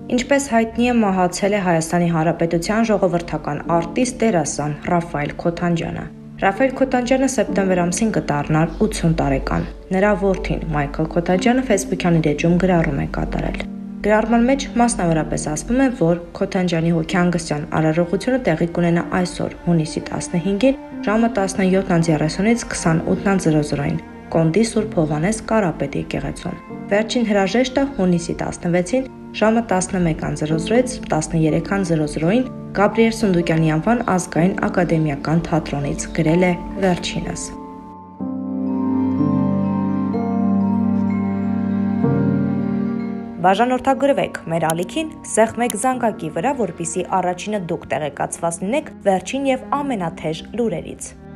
Ինչպես հայտնի է, մահացել է Հայաստանի Հանրապետության ժողովրդական արտիստ դերասան Ռաֆայել Քոթանջյանը։ Ռաֆայել Քոթանջյանը սեպտեմբեր ամսին կդառնար 80 տարեկան։ Նրա որդին Մայքլ Քոթանջյանը Facebook-յան իր էջում գրառում է կատարել։ Գրառման մեջ մասնավորապես ասվում է, որ Քոթանջյանի հոգեհանգստյան արարողությունը տեղի կունենա այսօր, հունիսի 15-ին, ժամը 17:30-ից 28:00-ին, Կոնդի Սուրբ Հովհաննես Կարապետ եկեղեցում։ Վերջին հրաժեշտը հունիսի 16-ին, ժամը 11:00-ից 13:00-ին Գաբրիել Սունդուկյանի անվան ազգային ակադեմիական թատրոնից գրել է վերջինս։ Բաժանորդագրվեք մեր ալիքին սեղմեք զանգակի վրա, որպեսզի առաջինը դուք տեղեկացված լինեք վերջին եւ ամենաթեժ լուրերից։